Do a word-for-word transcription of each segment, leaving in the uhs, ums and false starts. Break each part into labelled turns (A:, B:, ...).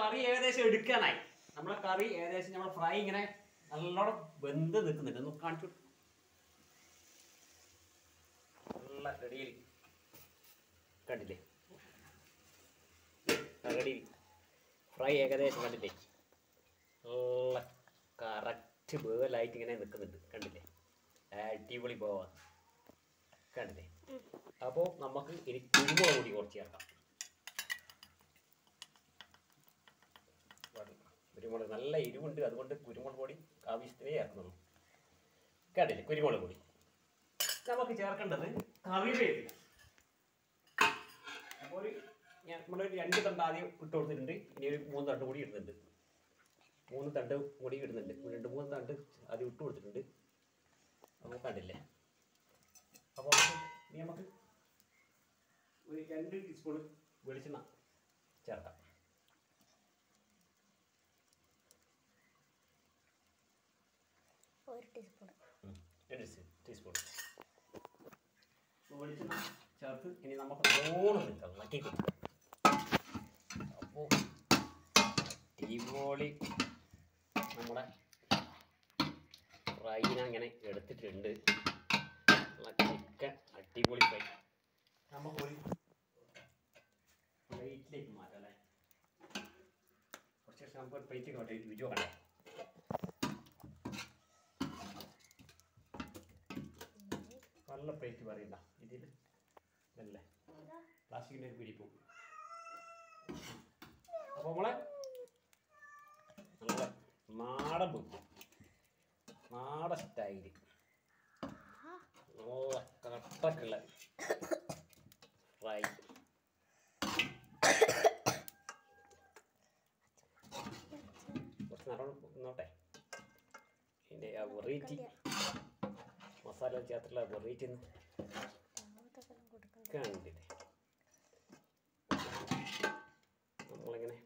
A: കറി ഏകദേശം എടുക്കാനായി. നമ്മളെ കറി ഏകദേശം നമ്മളെ ഫ്രൈ ഇങ്ങനെ നല്ലോണം വെന്ത് നിൽക്കുന്നുണ്ട്. ഒന്ന് കാണിച്ചു നല്ല റെഡിയിൽ കണ്ടില്ലേ? റെഡി ഫ്രൈ ഏകദേശം കണ്ടില്ലേ? നല്ല കറക്റ്റ് ബേലായിട്ട് ഇങ്ങനെ നിൽക്കുന്നുണ്ട്. കണ്ടില്ലേ? അടിപൊളി പോവാ. കണ്ടില്ലേ? അപ്പോൾ നമുക്ക് ഇനി കുരുമുളക് പൊടി കുറച്ച് ചേർക്കാം. കുരുമുളക് നല്ല എരിവുണ്ട്, അതുകൊണ്ട് കുരുമുളക് പൊടി ആവശ്യത്തിനേ ചേർക്കുന്നുള്ളൂ. കണ്ടില്ലേ? കുരുമുളക് പൊടി. നമുക്ക് ചേർക്കേണ്ടത് കറിവേപ്പില. അപ്പോൾ ഒരു ഞാൻ നമ്മളൊരു രണ്ട് തണ്ട് ആദ്യം ഇട്ട് കൊടുത്തിട്ടുണ്ട്. ഇനി ഒരു മൂന്ന് തണ്ട് കൂടി ഇടുന്നുണ്ട്. മൂന്ന് തണ്ട് കൂടി ഇടുന്നുണ്ട്. രണ്ട് മൂന്ന് തണ്ട് ആദ്യം ഇട്ട് കൊടുത്തിട്ടുണ്ട്. അപ്പോൾ കണ്ടില്ലേ? അപ്പോൾ ഇനി നമുക്ക് ഒരു രണ്ട് ടീസ്പൂൺ വെളിച്ചെണ്ണ ചേർക്കാം.
B: ഒരു ടീസ്പൂൺ
A: രണ്ട് ടീസ്പൂൺ വെളിച്ചെണ്ണ ചേർത്ത് ഇനി നമുക്ക് നല്ലോണം നിൽക്കാം, ഇളക്കി കൊടുക്കാം. അപ്പോൾ അടിപൊളി നമ്മുടെ ഫ്രൈനെ അങ്ങനെ എടുത്തിട്ടുണ്ട്. ചിക്കൻ അടിപൊളി ഫ്രൈ നമുക്കൊരു പ്ലേറ്റിലേക്ക് മാറ്റാം അല്ലേ? കുറച്ച് ശേഷം നമുക്ക് ഒരു പ്ലേറ്റിലേക്ക് മാറ്റി രുചി നോക്കണ്ടേ? നല്ല പ്ലേറ്റ് പറയണ്ട, ഇതിൽ അല്ലേ പ്ലാസ്റ്റിക്കിൻ്റെ ഒരു പിടിപ്പും. അപ്പോൾ നമ്മളെ നല്ല നാടൻ വെക്കും, നാടൻ സ്റ്റൈല് നല്ല കട്ടക്കുള്ള ഫ്രൈ. കുറച്ച് നല്ലോണം നോട്ടെ. ഇതിൻ്റെ ആ വെറൈറ്റി മസാല ചേർത്തുള്ള വെറൈറ്റി കണ്ടില്ലേ? നമ്മളിങ്ങനെ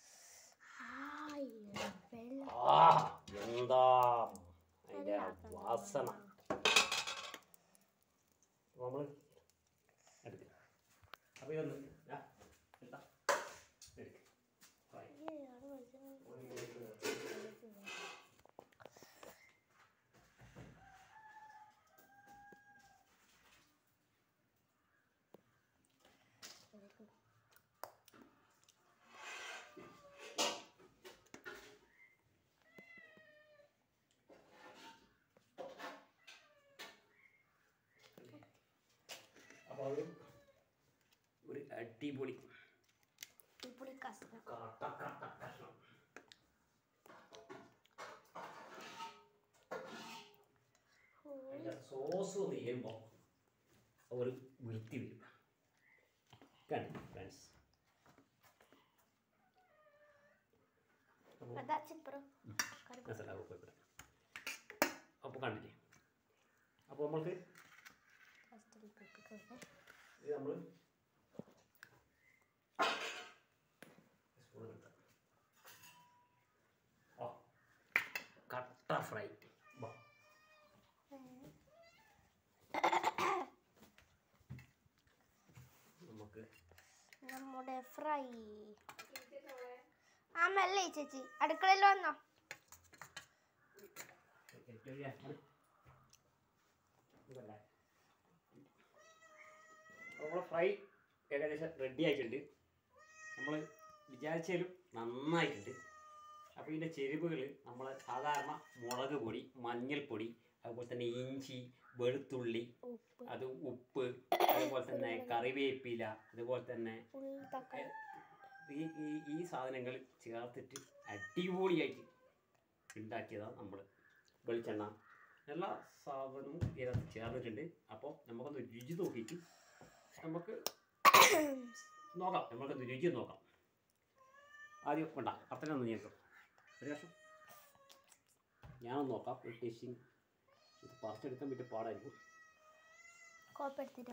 A: ആ എന്താ അതിൻ്റെ വാസന നമ്മൾ എടുക്കുക. അപ്പോൾ ഇതൊന്ന് എടുക്കാം. അപ്പോൾ അത് ഒരു അടിപൊളി
B: അടിപൊളി കഷ്ണം
A: കഷ്ണം. അതിൻ്റെ സോസ് ഒന്ന് ചെയ്യുമ്പോൾ ഒരു വൃത്തി വരും. കണ്ടു ഫ്രണ്ട്സ്? അപ്പോൾ കണ്ടില്ലേ? അപ്പോൾ നമ്മൾക്ക് ഇത് നമ്മൾ സ്പൂൺ എടുക്കാം. ഓ കട്ട ഫ്രൈ. നമുക്ക്
B: നമ്മുടെ ഫ്രൈ ആ മെല്ലെ ചേച്ചി അടുക്കളയിൽ വന്നോ.
A: നമ്മൾ ഫ്രൈ ഏകദേശം റെഡി ആയിട്ടുണ്ട്. നമ്മൾ വിചാരിച്ചാലും നന്നായിട്ടുണ്ട്. അപ്പോൾ ഇതിൻ്റെ ചെരുവുകൾ നമ്മൾ സാധാരണ മുളക് പൊടി, മഞ്ഞൾപ്പൊടി, അതുപോലെ തന്നെ ഇഞ്ചി, വെളുത്തുള്ളി, അത് ഉപ്പ്, അതുപോലെ തന്നെ കറിവേപ്പില, അതുപോലെ തന്നെ ഈ ഈ ഈ സാധനങ്ങൾ ചേർത്തിട്ട് അടിപൊളിയായിട്ട് ഉണ്ടാക്കിയതാണ് നമ്മൾ. വെളിച്ചെണ്ണ എല്ലാ സാധനവും ഇതിനകത്ത് ചേർന്നിട്ടുണ്ട്. അപ്പോൾ നമുക്കൊന്ന് രുചി നോക്കിയിട്ട് നമുക്ക് നോക്കാം. നമുക്കൊന്ന് രുചി നോക്കാം. ആദ്യം വേണ്ട അത്രയും ഒന്ന് ഞെട്ടും ഒരു വർഷം ഞാനൊന്ന് നോക്കാം. ഒരു ടേസ്റ്റിങ് ഇത് പറിച്ചെടുക്കാൻ പറ്റിയ പാടായിരിക്കും.
B: കോപ്പെടുത്തിട്ടോ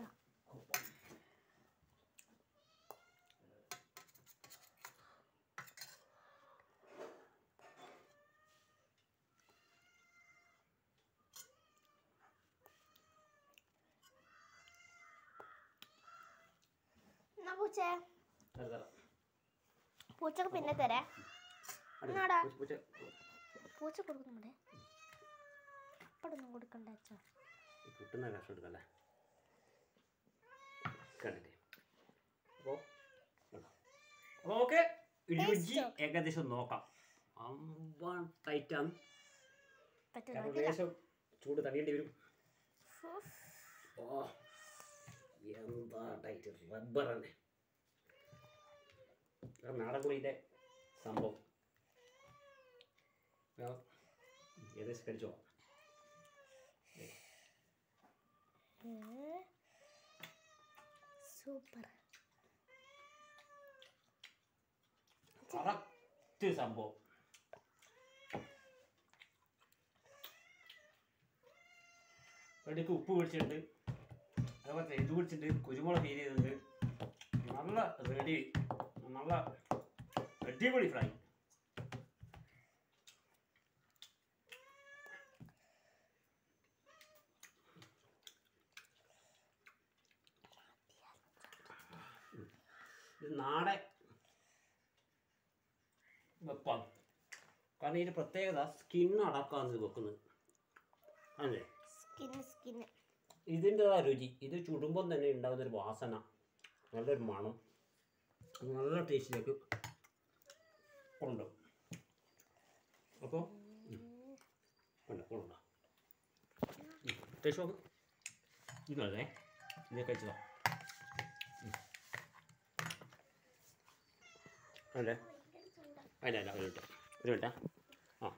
B: എന്നാ പൂച്ചേ
A: തരാം.
B: പൂച്ചക്ക് പിന്നെ തരേ
A: അടുത്ത്
B: എന്നാടാ?
A: പൂച്ച
B: പൂച്ച കൊടുക്കുന്നുണ്ടേ അപ്പടൊന്നും കൊടുക്കണ്ട അച്ഛാ.
A: കിട്ടുന്ന കഷ്ടം എടുക്കല്ലേ കണ്ടില്ലേ. അപ്പോൾ അപ്പോൾ ഓക്കെ രുചി ഏകദേശം നോക്കാം. അമ്പ ടൈറ്റാണ്, ഏകദേശം ചൂട് തടയേണ്ടി വരും. ഓ എന്താ ടൈറ്റ്, റബ്ബർ തന്നെ നാടൻ കോഴിൻ്റെ സംഭവം. ഏകദേശം കഴിച്ചോ?
B: സൂപ്പർ
A: കറക്റ്റ് സംഭവം. ഇടയ്ക്ക് ഉപ്പ് പിടിച്ചിട്ടുണ്ട്, അതുപോലെ ഇത് പിടിച്ചിട്ടുണ്ട്, കുരുമുളക് ഫീൽ ചെയ്തിട്ടുണ്ട്. നല്ല റെഡി, നല്ല അടിപൊളി ഫ്രൈ. ഇത് നാടൻ വെപ്പാണ്. കാരണം ഇതിൻ്റെ പ്രത്യേകത സ്കിന്ന് അടക്കാണ് ഇത് വെക്കുന്നത് അല്ലേ.
B: സ്കിന്ന് സ്കിന്ന്
A: ഇതിൻ്റെതാ രുചി. ഇത് ചുടുമ്പം തന്നെ ഉണ്ടാകുന്നൊരു വാസന, നല്ലൊരു മണം, നല്ല ടേസ്റ്റിലേക്ക് കൊണ്ടുപോകും. അപ്പോൾ ഉണ്ട് കൊണ്ടുണ്ടോ ടേസ്റ്റ് നോക്ക്. ഇതല്ലേ ഇത് കഴിച്ചതോ അല്ലേ? അല്ല അല്ല ഒരു മിനിറ്റ് ഒരു മിനിറ്റാ. ആ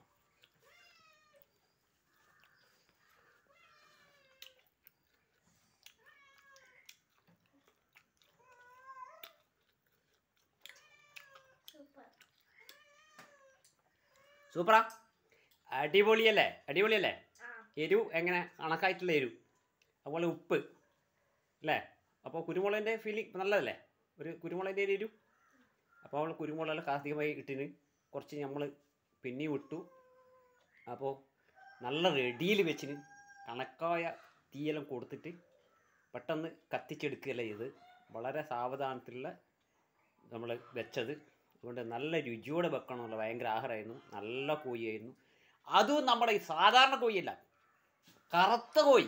A: സൂപ്പറാ, അടിപൊളിയല്ലേ? അടിപൊളിയല്ലേ? എരിവ് എങ്ങനെ? കണക്കായിട്ടുള്ള എരിവ്, അതുപോലെ ഉപ്പ് അല്ലേ? അപ്പോൾ കുരുമുളകിൻ്റെ ഫീലിംഗ് നല്ലതല്ലേ? ഒരു കുരുമുളകിൻ്റെ എരിവ്. അപ്പോൾ അവൾ കുരുമുളകെല്ലാം കാർത്തികമായി ഇട്ടിന് കുറച്ച് നമ്മൾ പിന്നെയും ഇട്ടു. അപ്പോൾ നല്ല റെഡിയിൽ വെച്ചിന് കണക്കായ തീയെല്ലാം കൊടുത്തിട്ട് പെട്ടെന്ന് കത്തിച്ചെടുക്കുകയല്ല ചെയ്ത്, വളരെ സാവധാനത്തിലുള്ള നമ്മൾ വെച്ചത്. അതുകൊണ്ട് നല്ല രുചിയോടെ വെക്കണമല്ലോ, ഭയങ്കര ആഹാരമായിരുന്നു, നല്ല കോഴിയായിരുന്നു. അതും നമ്മുടെ ഈ സാധാരണ കോഴിയല്ല, കറുത്ത കോഴി.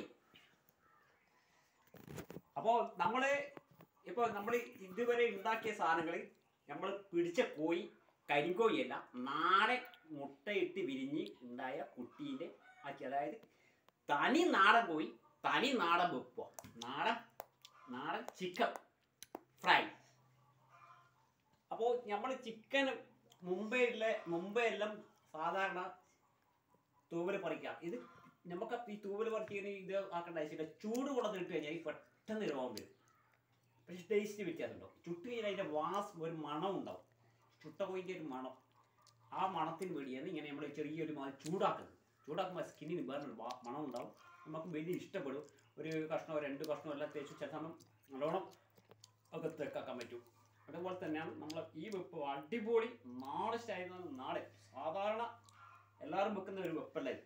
A: അപ്പോൾ നമ്മൾ ഇപ്പോൾ നമ്മൾ ഇതുവരെ ഉണ്ടാക്കിയ സാധനങ്ങൾ, നമ്മൾ പിടിച്ച കോഴി കരിങ്കോഴിയല്ല, നാടൻ മുട്ടയിട്ട് വിരിഞ്ഞ് ഉണ്ടായ കുട്ടീൻ്റെ ആക്കി, അതായത് തനി നാടൻ കോഴി, തനി നാടൻ വെപ്പ, നാടൻ നാടൻ ചിക്കൻ ഫ്രൈ. അപ്പോൾ നമ്മൾ ചിക്കൻ മുംബൈയിലെ മുംബൈ എല്ലാം സാധാരണ തൂവൽ പറിക്കാം. ഇത് നമുക്ക് ഈ തൂവൽ പറിക്കുന്ന ഇത് ആക്കേണ്ട ആവശ്യമില്ല. ചൂട് കൊണ്ടു ഇട്ട് കഴിഞ്ഞാൽ പെട്ടെന്ന് രോഗം വരും. പക്ഷെ ടേസ്റ്റ് വ്യത്യാസമുണ്ടാവും. ചുട്ട് കഴിഞ്ഞാൽ അതിൻ്റെ വാസ് ഒരു മണം ഉണ്ടാവും, ചുട്ട കോഴിൻ്റെ ഒരു മണം. ആ മണത്തിന് വേണ്ടിയാണ് ഇങ്ങനെ നമ്മൾ ചെറിയൊരു മാതിരി ചൂടാക്കുന്നത്. ചൂടാക്കുമ്പോൾ സ്കിന്നിന് വേറൊരു മണം ഉണ്ടാവും, നമുക്ക് വലിയ ഇഷ്ടപ്പെടും. ഒരു കഷ്ണമോ രണ്ട് കഷ്ണമോ എല്ലാം തേച്ച് ചില സമയം നല്ലോണം ഒക്കെ തെക്കാക്കാൻ പറ്റും. അതുപോലെ തന്നെയാണ് നമ്മൾ ഈ വെപ്പ് അടിപൊളി നാടൻ സ്റ്റൈലാണ്. നാടൻ സാധാരണ എല്ലാവരും വെക്കുന്ന ഒരു വെപ്പല്ല ഇത്.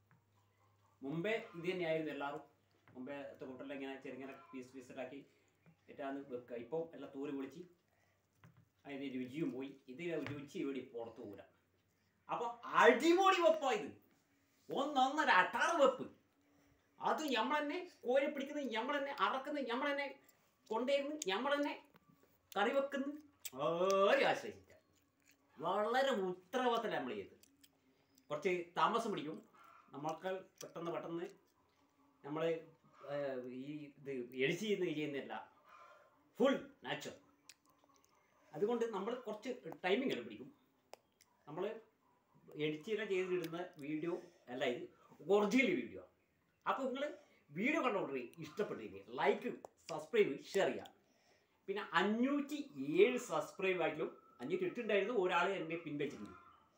A: മുമ്പേ ഇത് തന്നെയായിരുന്നു എല്ലാവരും. മുമ്പേ കൂട്ടെല്ലാം ഇങ്ങനെ ചെറുങ്ങനെ പീസ് പീസിലാക്കി ഏറ്റാന്ന് വെക്കുക. ഇപ്പം എല്ലാം തൂര് പൊളിച്ച് അതിൻ്റെ രുചിയും പോയി. ഇത് രുചി ഇവിടെ പുറത്തു പോരാ. അപ്പോൾ അടിപൊളി വെപ്പാ ഇത്, ഒന്നൊന്നര അട്ടാറ് വെപ്പ്. അത് നമ്മൾ തന്നെ കോരി പിടിക്കുന്നത്, നമ്മൾ തന്നെ അറക്കുന്നത്, നമ്മൾ തന്നെ കൊണ്ടുവരുന്നു, നമ്മൾ തന്നെ കറി വെക്കുന്നു. ഒരു ആശ്രയിച്ചിട്ട് വളരെ ഉത്തരവാദിത്തം നമ്മൾ ചെയ്ത്. കുറച്ച് താമസം പിടിക്കും, നമ്മൾക്ക് പെട്ടെന്ന് പെട്ടെന്ന് നമ്മൾ ഈ ഇത് എഡിറ്റ് ചെയ്യുന്ന ചെയ്യുന്നില്ല, ഫുൾ നാച്ചുറൽ. അതുകൊണ്ട് നമ്മൾ കുറച്ച് ടൈമിങ് എല്ലാം പിടിക്കും. നമ്മൾ എഡിറ്റ് ചെയ്തിടുന്ന വീഡിയോ അല്ല, ഇത് ഒറിജിനൽ വീഡിയോ. അപ്പോൾ നിങ്ങൾ വീഡിയോ കണ്ടുകൊണ്ടേ ഇഷ്ടപ്പെട്ടില്ലേ, ലൈക്ക് സബ്സ്ക്രൈബ് ഷെയർ ചെയ്യാം. പിന്നെ അഞ്ഞൂറ്റി ഏഴ് സബ്സ്ക്രൈബ് ആയിട്ടും അഞ്ഞൂറ്റി എട്ടുണ്ടായിരുന്നു, ഒരാൾ എന്നെ പിൻവച്ചിട്ടുണ്ട്.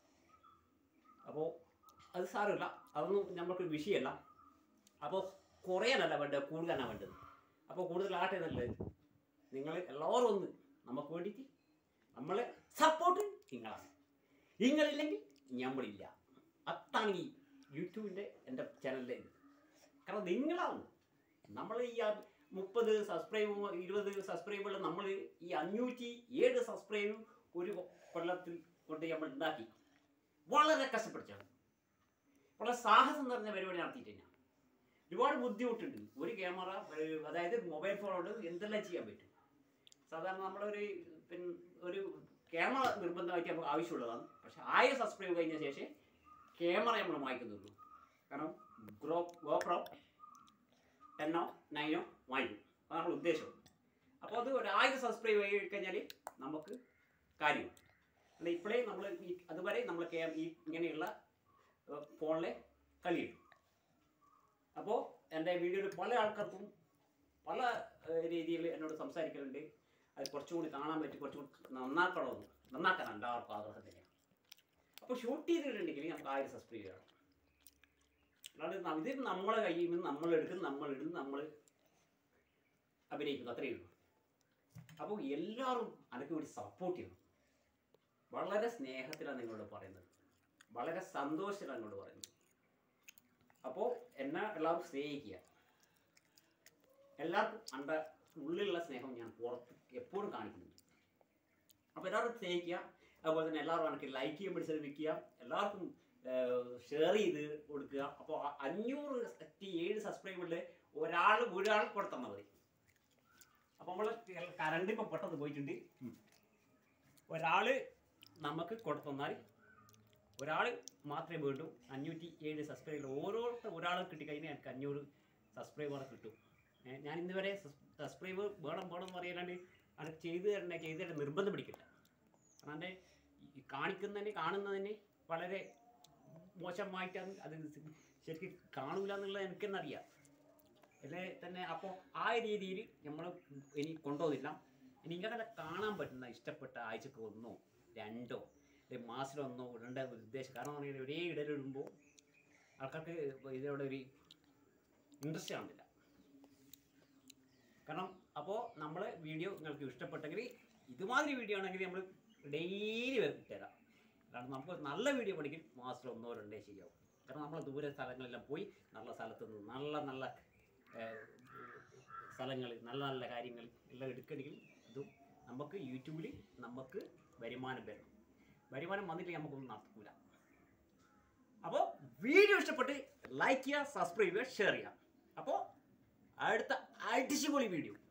A: അപ്പോൾ അത് സാരമില്ല, അതൊന്നും നമ്മൾക്ക് വിഷയമല്ല. അപ്പോൾ കുറയാനല്ല വേണ്ടത്, കൂടുതലാണ് വേണ്ടത്. അപ്പോൾ കൂടുതലാകട്ടെ നല്ലത്. നിങ്ങൾ എല്ലാവരും ഒന്ന് നമുക്ക് വേണ്ടിയിട്ട് നമ്മളെ സപ്പോർട്ട് നിങ്ങളാണ്. നിങ്ങളില്ലെങ്കിൽ ഞമ്മളില്ല. അതാണ് ഈ യൂട്യൂബിൻ്റെ എൻ്റെ ചാനലിൻ്റെ ഇത്. കാരണം നിങ്ങളാണ് നമ്മൾ ഈ മുപ്പത് സബ്സ്ക്രൈബ് ഇരുപത് സബ്സ്ക്രൈബുള്ള നമ്മൾ ഈ അഞ്ഞൂറ്റി ഏഴ് സബ്സ്ക്രൈബും ഒരു കൊല്ലത്തിൽ കൊണ്ട് നമ്മൾ ഉണ്ടാക്കി വളരെ കഷ്ടപ്പെടിച്ചാണ്. വളരെ സാഹസം നിറഞ്ഞ പരിപാടി നടത്തിയിട്ട് ഞാൻ ഒരുപാട് ബുദ്ധിമുട്ടുണ്ട്. ഒരു ക്യാമറ, അതായത് മൊബൈൽ ഫോണോട് എന്തെല്ലാം ചെയ്യാൻ പറ്റും. സാധാരണ നമ്മളൊരു പിന്നെ ഒരു ക്യാമറ നിർബന്ധമായിട്ട് നമുക്ക് ആവശ്യമുള്ളതാണ്. പക്ഷെ ആയിരം സബ്സ്ക്രൈബ് കഴിഞ്ഞ ശേഷം ക്യാമറ നമ്മൾ വാങ്ങിക്കുന്നുള്ളൂ. കാരണം ഗ്രോ ഗോപ്രോ ടെന്നോ നയനോ വാങ്ങിക്കും, അതാണ് നമ്മൾ ഉദ്ദേശം. അപ്പോൾ അത് ഒരു ആയിരം സബ്സ്ക്രൈബ് ആയി കഴിഞ്ഞാൽ നമുക്ക് കാര്യം അല്ല. ഇപ്പോഴേ നമ്മൾ ഈ അതുവരെ നമ്മൾ ഈ ഇങ്ങനെയുള്ള ഫോണിലെ കളിയുണ്ട്. അപ്പോൾ എൻ്റെ വീഡിയോയിൽ പല ആൾക്കാർക്കും പല രീതിയിൽ എന്നോട് സംസാരിക്കലുണ്ട്. അത് കുറച്ചും കൂടി കാണാൻ പറ്റും, കുറച്ചും കൂടി നന്നാക്കണമെന്ന്. നന്നാക്കാൻ എല്ലാവർക്കും ആഗ്രഹം തന്നെയാണ്. അപ്പോൾ ഷൂട്ട് ചെയ്തിട്ടുണ്ടെങ്കിൽ നമുക്ക് ആയിരം സബ്സ്ക്രൈബ് ചെയ്യണം. അല്ലാണ്ട് ഇത് നമ്മളെ കയ്യിൽ നിന്ന് നമ്മളെടുക്കും, നമ്മളിടും, നമ്മൾ അഭിനയിക്കുന്നു, അത്രയേ ഉള്ളൂ. അപ്പോൾ എല്ലാവരും അനക്ക് വേണ്ടി സപ്പോർട്ട് ചെയ്യണം. വളരെ സ്നേഹത്തിലാണ് നിങ്ങളോട് പറയുന്നത്, വളരെ സന്തോഷത്തിലാണ് നിങ്ങളോട് പറയുന്നത്. അപ്പോൾ എന്നെ എല്ലാവരും സ്നേഹിക്കുക. എല്ലാവർക്കും എൻ്റെ ഉള്ളിലുള്ള സ്നേഹം ഞാൻ പുറത്ത് എപ്പോഴും കാണിക്കുന്നുണ്ട്. അപ്പോൾ എല്ലാവരും സ്നേഹിക്കുക. അതുപോലെ തന്നെ എല്ലാവരും എനിക്ക് ലൈക്ക് ചെയ്യാൻ വേണ്ടി ശ്രമിക്കുക. എല്ലാവർക്കും ഷെയർ ചെയ്ത് കൊടുക്കുക. അപ്പോൾ അഞ്ഞൂറ് ഏഴ് സബ്സ്ക്രൈബറിൽ ഒരാൾ ഒരാൾ കൊടുത്താൽ മതി. അപ്പോൾ നമ്മൾ കറണ്ട് ഇപ്പോൾ പെട്ടെന്ന് പോയിട്ടുണ്ട്. ഒരാൾ നമുക്ക് കൊടുത്തന്നാൽ ഒരാൾ മാത്രമേ വേണ്ടൂ. അഞ്ഞൂറ്റി ഏഴ് സബ്സ്ക്രൈബർ ഓരോരുത്തർ ഒരാൾ കിട്ടിക്കഴിഞ്ഞാൽ എനിക്ക് അഞ്ഞൂറ് സബ്സ്ക്രൈബർ കിട്ടും. ഞാൻ ഇന്ന് വരെ സബ്സ്ക്രൈബർ വേണം വേണം എന്ന് പറയാണ്ട് അത് ചെയ്തു തരണ്ടേ ചെയ്തു തരേണ്ട നിർബന്ധം പിടിക്കില്ല. കാരണം എൻ്റെ കാണിക്കുന്നതിന് കാണുന്നതിന് വളരെ മോശമായിട്ടാണ് അത് ശരിക്കും കാണൂല എന്നുള്ളത് എനിക്ക് തന്നെ അറിയാം അല്ലേ തന്നെ. അപ്പോൾ ആ രീതിയിൽ നമ്മൾ ഇനി കൊണ്ടുപോകുന്നില്ല. ഇനി ഇങ്ങനെ കാണാൻ പറ്റുന്ന ഇഷ്ടപ്പെട്ട ആഴ്ചക്ക് ഒന്നോ രണ്ടോ മാസത്തിലൊന്നോ ഇടേണ്ട ഉദ്ദേശം. കാരണം എന്ന് പറഞ്ഞാൽ ഒരേ ഇടലിടുമ്പോൾ ആൾക്കാർക്ക് ഇതിനോട് ഒരു ഇൻട്രസ്റ്റ് കാണില്ല. കാരണം അപ്പോൾ നമ്മൾ വീഡിയോ നിങ്ങൾക്ക് ഇഷ്ടപ്പെട്ടെങ്കിൽ ഇതുമാതിരി വീഡിയോ ആണെങ്കിൽ നമ്മൾ ഡെയിലി തരാം. കാരണം നമുക്ക് നല്ല വീഡിയോ പഠിക്കും മാസത്തിൽ ഒന്നോ രണ്ടേ ശരിയാവും. കാരണം നമ്മൾ ദൂരെ സ്ഥലങ്ങളെല്ലാം പോയി നല്ല സ്ഥലത്ത് നിന്ന് നല്ല നല്ല സ്ഥലങ്ങൾ നല്ല നല്ല കാര്യങ്ങൾ എല്ലാം എടുക്കണമെങ്കിൽ ഇതും നമുക്ക് യൂട്യൂബിൽ നമുക്ക് വരുമാനം വരണം. വരുമാനം വന്നിട്ട് നമുക്കൊന്നും നടക്കൂല. അപ്പോൾ വീഡിയോ ഇഷ്ടപ്പെട്ട് ലൈക്ക് ചെയ്യുക, സബ്സ്ക്രൈബ് ചെയ്യുക, ഷെയർ ചെയ്യുക. അപ്പോൾ അടുത്ത അടിച്ചുപൊളി വീഡിയോ